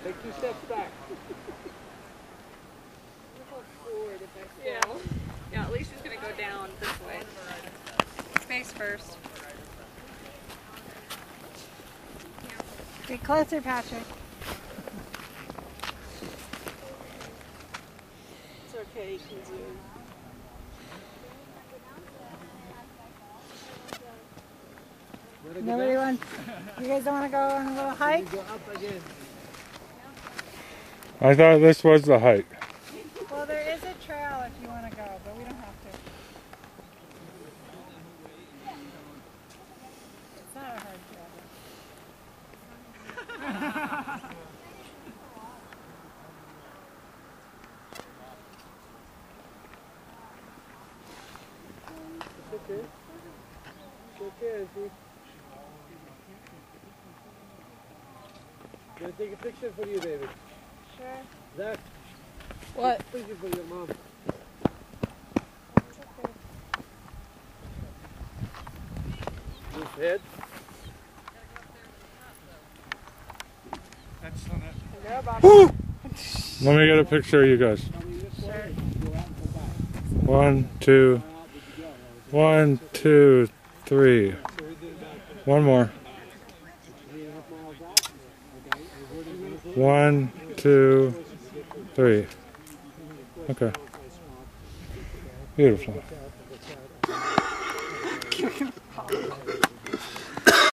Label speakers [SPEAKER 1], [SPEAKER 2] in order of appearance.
[SPEAKER 1] Take 2 steps back.
[SPEAKER 2] Yeah. Yeah, at least she's going to go down this way. Face first.
[SPEAKER 3] Get closer, Patrick.
[SPEAKER 2] It's okay, you can zoom.
[SPEAKER 3] Nobody wants. You guys don't want to go on a little hike?
[SPEAKER 1] Go up again.
[SPEAKER 4] I thought this was the hike.
[SPEAKER 3] Well, there is a trail if you want to go, but we don't have to. It's not a hard trail.
[SPEAKER 1] It's okay. It's okay, Auntie. Can I take a picture for you, David?
[SPEAKER 3] Sure.
[SPEAKER 1] Zach,
[SPEAKER 2] What?
[SPEAKER 1] picture for your mom.
[SPEAKER 3] That's okay.
[SPEAKER 1] This head.
[SPEAKER 4] Let me get a picture of you guys. 1, 2, 1, 2, 3. One more. 1, 2, 3. Okay. Beautiful.